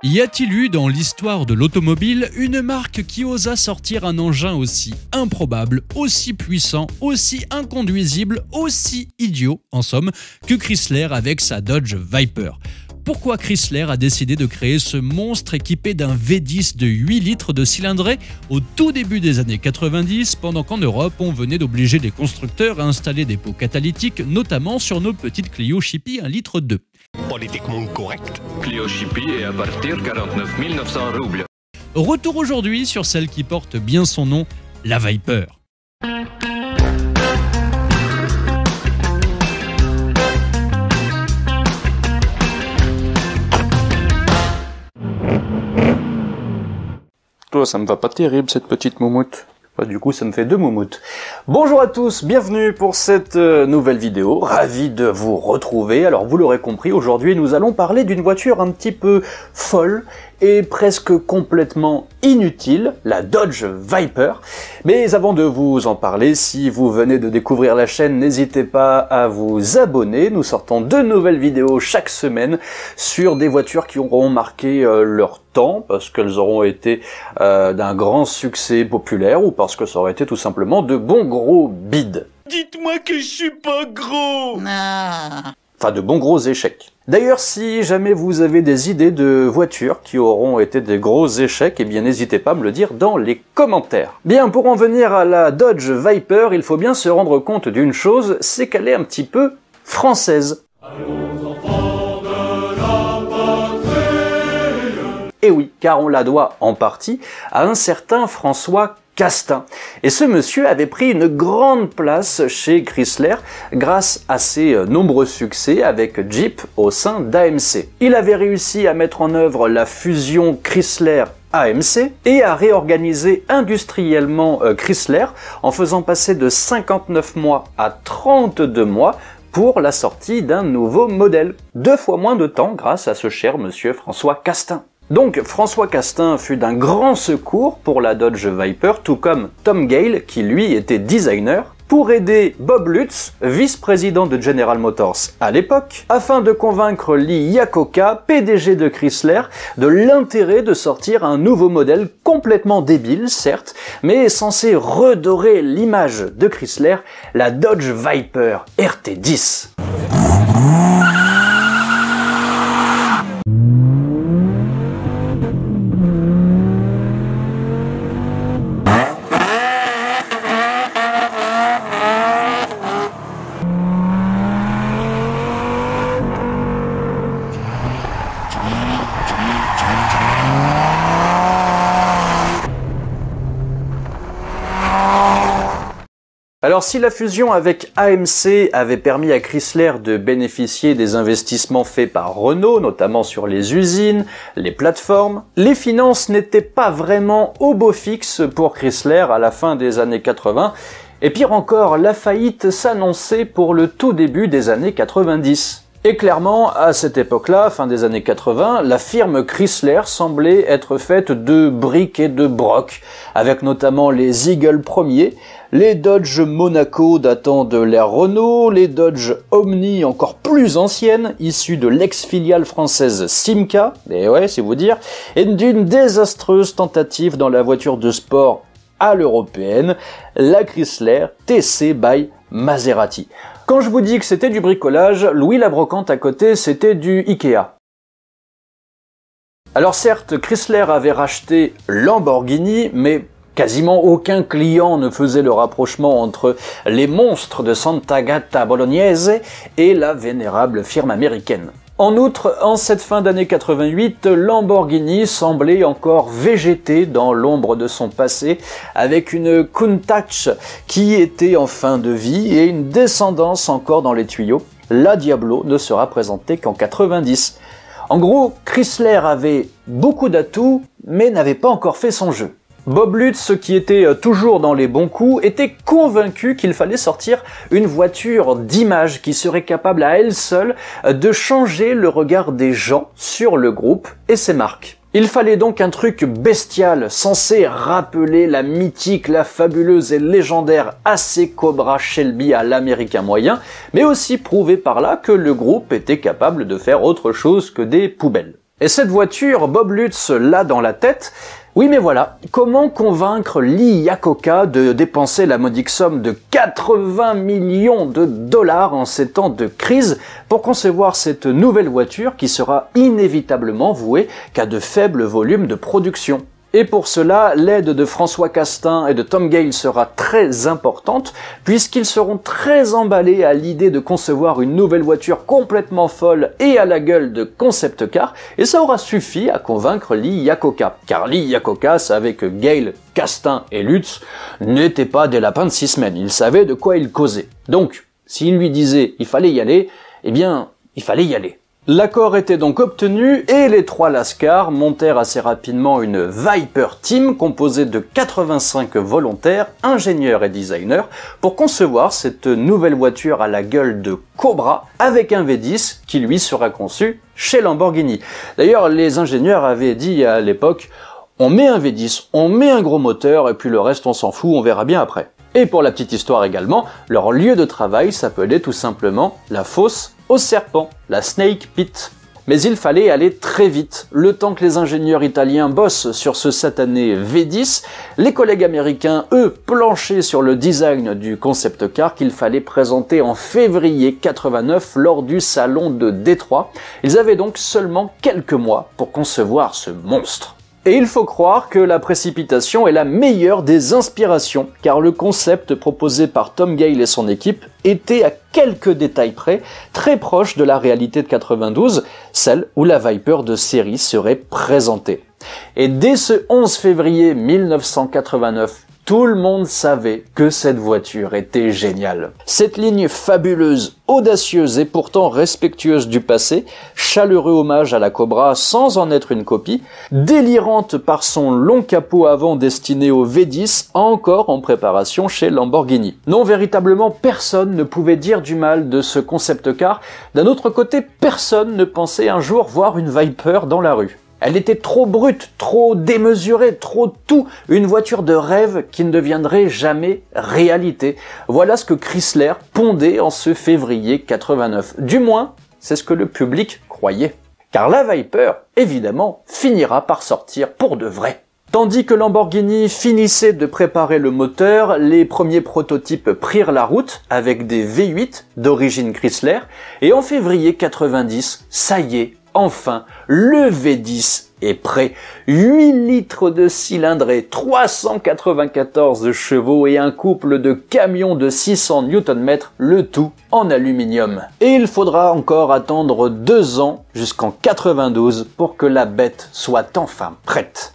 Y a-t-il eu dans l'histoire de l'automobile une marque qui osa sortir un engin aussi improbable, aussi puissant, aussi inconduisible, aussi idiot, en somme, que Chrysler avec sa Dodge Viper? Pourquoi Chrysler a décidé de créer ce monstre équipé d'un V10 de 8 litres de cylindrée au tout début des années 90, pendant qu'en Europe, on venait d'obliger les constructeurs à installer des pots catalytiques, notamment sur nos petites Clio Chippy 1 litre 2. Politiquement correct. Clio Chippy est à partir de 49 900 roubles. Retour aujourd'hui sur celle qui porte bien son nom, la Viper. Toi, ça me va pas terrible cette petite moumoute. Du coup, ça me fait deux moumoutes. Bonjour à tous, bienvenue pour cette nouvelle vidéo. Ravi de vous retrouver. Alors, vous l'aurez compris, aujourd'hui, nous allons parler d'une voiture un petit peu folle et presque complètement inutile, la Dodge Viper. Mais avant de vous en parler, si vous venez de découvrir la chaîne, n'hésitez pas à vous abonner. Nous sortons 2 nouvelles vidéos chaque semaine sur des voitures qui auront marqué leur temps, parce qu'elles auront été d'un grand succès populaire, ou parce que ça aurait été tout simplement de bons gros bides. Dites-moi que je suis pas gros. Enfin, de bons gros échecs. D'ailleurs, si jamais vous avez des idées de voitures qui auront été des gros échecs, eh bien n'hésitez pas à me le dire dans les commentaires. Bien, pour en venir à la Dodge Viper, il faut bien se rendre compte d'une chose, c'est qu'elle est un petit peu française. Et oui, car on la doit en partie à un certain François Castin. Et ce monsieur avait pris une grande place chez Chrysler grâce à ses nombreux succès avec Jeep au sein d'AMC. Il avait réussi à mettre en œuvre la fusion Chrysler-AMC et à réorganiser industriellement Chrysler en faisant passer de 59 mois à 32 mois pour la sortie d'un nouveau modèle. 2 fois moins de temps grâce à ce cher monsieur François Castin. Donc François Castin fut d'un grand secours pour la Dodge Viper, tout comme Tom Gale, qui lui était designer, pour aider Bob Lutz, vice-président de General Motors à l'époque, afin de convaincre Lee Iacocca, PDG de Chrysler, de l'intérêt de sortir un nouveau modèle complètement débile, certes, mais censé redorer l'image de Chrysler, la Dodge Viper RT10. Alors si la fusion avec AMC avait permis à Chrysler de bénéficier des investissements faits par Renault, notamment sur les usines, les plateformes, les finances n'étaient pas vraiment au beau fixe pour Chrysler à la fin des années 80, et pire encore, la faillite s'annonçait pour le tout début des années 90. Et clairement, à cette époque-là, fin des années 80, la firme Chrysler semblait être faite de briques et de brocs, avec notamment les Eagle premiers, les Dodge Monaco datant de l'ère Renault, les Dodge Omni encore plus anciennes, issues de l'ex-filiale française Simca, et ouais, c'est vous dire, et d'une désastreuse tentative dans la voiture de sport à l'européenne, la Chrysler TC by Maserati. Quand je vous dis que c'était du bricolage, Louis la Brocante à côté, c'était du Ikea. Alors certes, Chrysler avait racheté Lamborghini, mais quasiment aucun client ne faisait le rapprochement entre les monstres de Sant'Agata Bolognese et la vénérable firme américaine. En outre, en cette fin d'année 88, Lamborghini semblait encore végéter dans l'ombre de son passé, avec une Countach qui était en fin de vie et une descendance encore dans les tuyaux. La Diablo ne sera présentée qu'en 90. En gros, Chrysler avait beaucoup d'atouts, mais n'avait pas encore fait son jeu. Bob Lutz, qui était toujours dans les bons coups, était convaincu qu'il fallait sortir une voiture d'image qui serait capable à elle seule de changer le regard des gens sur le groupe et ses marques. Il fallait donc un truc bestial, censé rappeler la mythique, la fabuleuse et légendaire AC Cobra Shelby à l'américain moyen, mais aussi prouver par là que le groupe était capable de faire autre chose que des poubelles. Et cette voiture, Bob Lutz l'a dans la tête. Oui, mais voilà, comment convaincre Lee Iacocca de dépenser la modique somme de 80 millions de dollars en ces temps de crise pour concevoir cette nouvelle voiture qui sera inévitablement vouée qu'à de faibles volumes de production? Et pour cela, l'aide de François Castin et de Tom Gale sera très importante, puisqu'ils seront très emballés à l'idée de concevoir une nouvelle voiture complètement folle et à la gueule de concept car, et ça aura suffi à convaincre Lee Iacocca. Car Lee Iacocca savait que Gale, Castin et Lutz n'étaient pas des lapins de 6 semaines, ils savaient de quoi ils causaient. Donc, s'il lui disait il fallait y aller, eh bien, il fallait y aller. L'accord était donc obtenu et les trois lascars montèrent assez rapidement une Viper Team composée de 85 volontaires, ingénieurs et designers pour concevoir cette nouvelle voiture à la gueule de Cobra avec un V10 qui lui sera conçu chez Lamborghini. D'ailleurs, les ingénieurs avaient dit à l'époque « on met un V10, on met un gros moteur et puis le reste on s'en fout, on verra bien après ». Et pour la petite histoire également, leur lieu de travail s'appelait tout simplement la fosse aux serpents, la Snake Pit. Mais il fallait aller très vite. Le temps que les ingénieurs italiens bossent sur ce satané V10, les collègues américains, eux, planchaient sur le design du concept car qu'il fallait présenter en février 89 lors du salon de Détroit. Ils avaient donc seulement quelques mois pour concevoir ce monstre. Et il faut croire que la précipitation est la meilleure des inspirations, car le concept proposé par Tom Gale et son équipe était à quelques détails près, très proche de la réalité de 92, celle où la Viper de série serait présentée. Et dès ce 11 février 1989, tout le monde savait que cette voiture était géniale. Cette ligne fabuleuse, audacieuse et pourtant respectueuse du passé, chaleureux hommage à la Cobra sans en être une copie, délirante par son long capot avant destiné au V10, encore en préparation chez Lamborghini. Non, véritablement personne ne pouvait dire du mal de ce concept car. D'un autre côté, personne ne pensait un jour voir une Viper dans la rue. Elle était trop brute, trop démesurée, trop tout, une voiture de rêve qui ne deviendrait jamais réalité. Voilà ce que Chrysler pondait en ce février 89. Du moins, c'est ce que le public croyait. Car la Viper, évidemment, finira par sortir pour de vrai. Tandis que Lamborghini finissait de préparer le moteur, les premiers prototypes prirent la route avec des V8 d'origine Chrysler, et en février 90, ça y est, enfin, le V10 est prêt. 8 litres de cylindrée, 394 chevaux et un couple de camions de 600 Nm, le tout en aluminium. Et il faudra encore attendre 2 ans jusqu'en 92 pour que la bête soit enfin prête.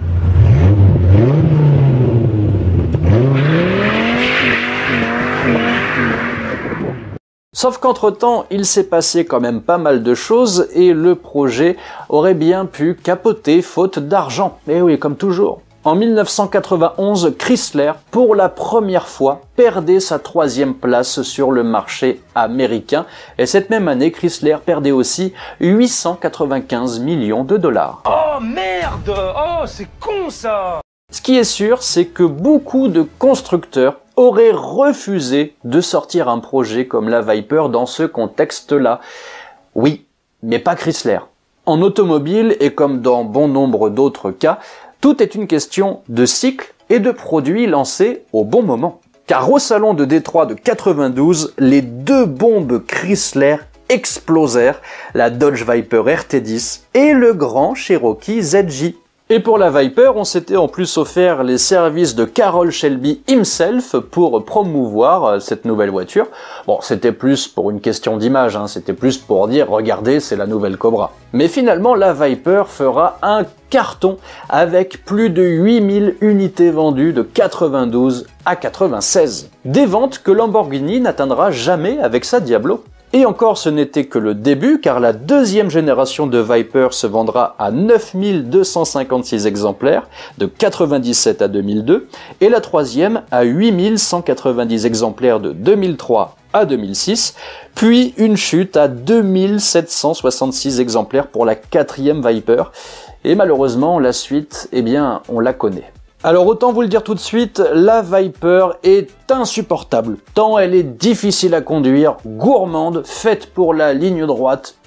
Sauf qu'entre-temps, il s'est passé quand même pas mal de choses et le projet aurait bien pu capoter faute d'argent. Et oui, comme toujours. En 1991, Chrysler, pour la première fois, perdait sa 3e place sur le marché américain. Et cette même année, Chrysler perdait aussi 895 millions de dollars. Oh merde! Oh, c'est con ça! Ce qui est sûr, c'est que beaucoup de constructeurs auraient refusé de sortir un projet comme la Viper dans ce contexte-là. Oui, mais pas Chrysler. En automobile, et comme dans bon nombre d'autres cas, tout est une question de cycle et de produits lancés au bon moment. Car au salon de Détroit de 92, les 2 bombes Chrysler explosèrent, la Dodge Viper RT10 et le grand Cherokee ZJ. Et pour la Viper, on s'était en plus offert les services de Carroll Shelby himself pour promouvoir cette nouvelle voiture. Bon, c'était plus pour une question d'image, c'était plus pour dire « Regardez, c'est la nouvelle Cobra ». Mais finalement, la Viper fera un carton avec plus de 8000 unités vendues de 92 à 96. Des ventes que Lamborghini n'atteindra jamais avec sa Diablo. Et encore, ce n'était que le début, car la 2e génération de Viper se vendra à 9256 exemplaires, de 97 à 2002, et la 3e à 8190 exemplaires de 2003 à 2006, puis une chute à 2766 exemplaires pour la 4e Viper, et malheureusement, la suite, eh bien, on la connaît. Alors autant vous le dire tout de suite, la Viper est insupportable, tant elle est difficile à conduire, gourmande, faite pour la ligne droite,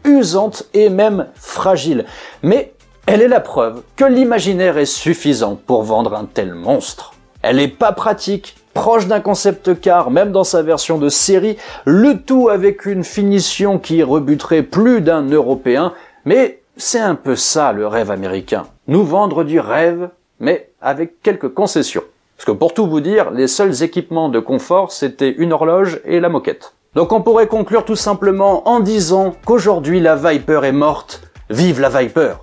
usante et même fragile. Mais elle est la preuve que l'imaginaire est suffisant pour vendre un tel monstre. Elle est pas pratique, proche d'un concept car, même dans sa version de série, le tout avec une finition qui rebuterait plus d'un Européen, mais c'est un peu ça le rêve américain. Nous vendre du rêve, mais avec quelques concessions. Parce que pour tout vous dire, les seuls équipements de confort, c'était une horloge et la moquette. Donc on pourrait conclure tout simplement en disant qu'aujourd'hui la Viper est morte. Vive la Viper!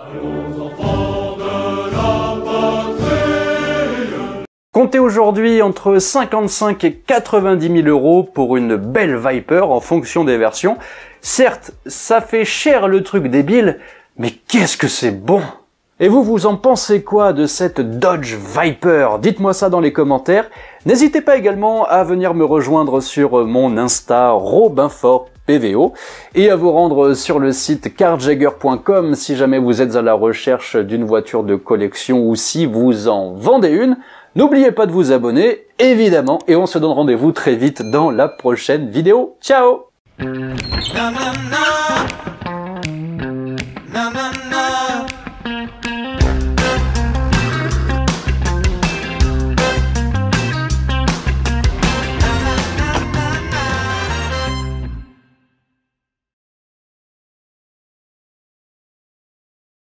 Comptez aujourd'hui entre 55 et 90 000 euros pour une belle Viper en fonction des versions. Certes, ça fait cher le truc débile, mais qu'est-ce que c'est bon! Et vous en pensez quoi de cette Dodge Viper? Dites-moi ça dans les commentaires. N'hésitez pas également à venir me rejoindre sur mon Insta RobinfortPVO et à vous rendre sur le site carjagger.com si jamais vous êtes à la recherche d'une voiture de collection ou si vous en vendez une. N'oubliez pas de vous abonner, évidemment, et on se donne rendez-vous très vite dans la prochaine vidéo. Ciao!